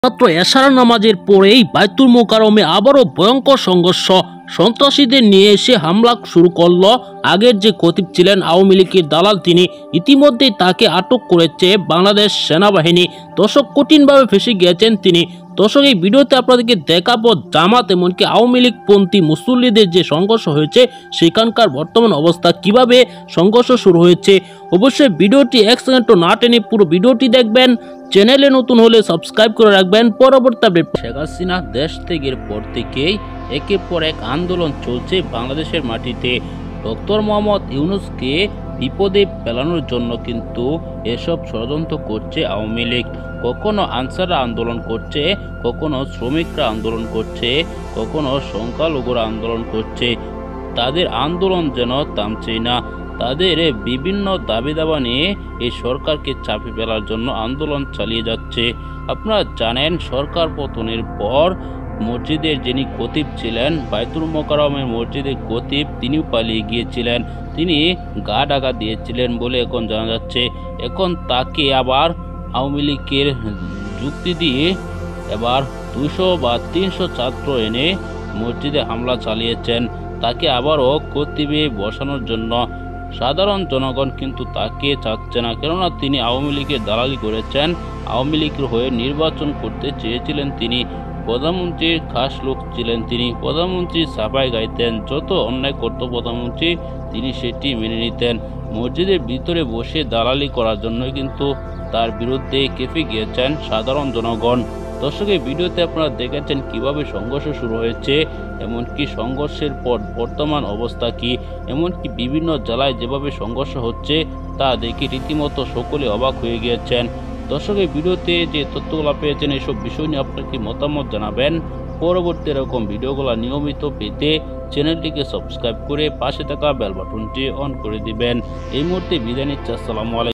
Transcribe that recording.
মাত্র এশার নামাজের পরেই বাইতুল মোকাররমে আবারও ভয়ঙ্কর সংঘর্ষ। সন্ত্রাসীদের নিয়ে এসে হামলা শুরু করল। আগের যে খতিব ছিলেন আওয়ামী লীগের দালাল, তিনি ইতিমধ্যেই তাকে আটক করেছে বাংলাদেশ সেনাবাহিনী। দর্শক, কঠিনভাবে ফেঁসে গিয়েছেন তিনি। দর্শক, এই ভিডিওতে আপনাদেরকে দেখাবো জামাত এমনকি আওয়ামী লীগপন্থী মুসল্লিদের যে সংঘর্ষ হয়েছে সেখানকার বর্তমান অবস্থা, কিভাবে সংঘর্ষ শুরু হয়েছে। অবশ্যই ভিডিওটি এক সেকেন্ডও না টেনে পুরো ভিডিওটি দেখবেন। চ্যানেলে নতুন হলে সাবস্ক্রাইব করে রাখবেন পরবর্তী আপডেট। শেখ হাসিনা দেশ ত্যাগের পর থেকেই একের পর এক আন্দোলন চলছে বাংলাদেশের মাটিতে। ডক্টর মোহাম্মদ ইউনূসকে বিপদে ফেলানোর জন্য কিন্তু এসব ষড়যন্ত্র করছে আওয়ামী লীগ। কখনো আনসাররা আন্দোলন করছে, কখনো শ্রমিকরা আন্দোলন করছে, কখনো সংখ্যালঘুরা আন্দোলন করছে। তাদের আন্দোলন যেন থামছে না। তাদের বিভিন্ন দাবি দাবা নিয়ে এই সরকারকে চাপে ফেলার জন্য আন্দোলন চালিয়ে যাচ্ছে। আপনারা জানেন, সরকার পতনের পর মসজিদের যিনি খতিব ছিলেন, বাইতুল মোকাররমের মসজিদের খতিব, তিনিও পালিয়ে গিয়েছিলেন। তিনি গা ঢাকা দিয়েছিলেন বলে এখন জানা যাচ্ছে। এখন তাকে আবার আওয়ামী লীগের যুক্তি দিয়ে এবার 200 বা 300 ছাত্র এনে মসজিদে হামলা চালিয়েছেন। তাকে আবারও খতিবে বসানোর জন্য সাধারণ জনগণ কিন্তু তাকে চাচ্ছে না, কেননা তিনি আওয়ামী লীগের দালালি করেছেন। আওয়ামী লীগের হয়ে নির্বাচন করতে চেয়েছিলেন তিনি। প্রধানমন্ত্রীর খাস লোক ছিলেন তিনি। প্রধানমন্ত্রী সাফাই গাইতেন, যত অন্যায় করত প্রধানমন্ত্রী তিনি সেটি মেনে নিতেন। মসজিদের ভিতরে বসে দালালি করার জন্য কিন্তু তার বিরুদ্ধে কেঁপে গিয়েছেন সাধারণ জনগণ। দর্শক, এই ভিডিওতে আপনারা দেখেছেন কিভাবে সংঘর্ষ শুরু হয়েছে, এমনকি সংঘর্ষের পর বর্তমান অবস্থা কি, এমনকি বিভিন্ন জেলায় যেভাবে সংঘর্ষ হচ্ছে তা দেখে রীতিমতো সকলে অবাক হয়ে গিয়েছেন। দর্শক, এই ভিডিওতে যে তথ্যগুলো পেয়েছেন এসব বিষয় নিয়ে আপনার কি মতামত জানাবেন। পরবর্তী এরকম ভিডিওগুলো নিয়মিত পেতে চ্যানেলটিকে সাবস্ক্রাইব করে পাশে থাকা বেল বাটনটি অন করে দিবেন। এই মুহূর্তে বিদায় নিচ্ছি। আসসালামু আলাইকুম।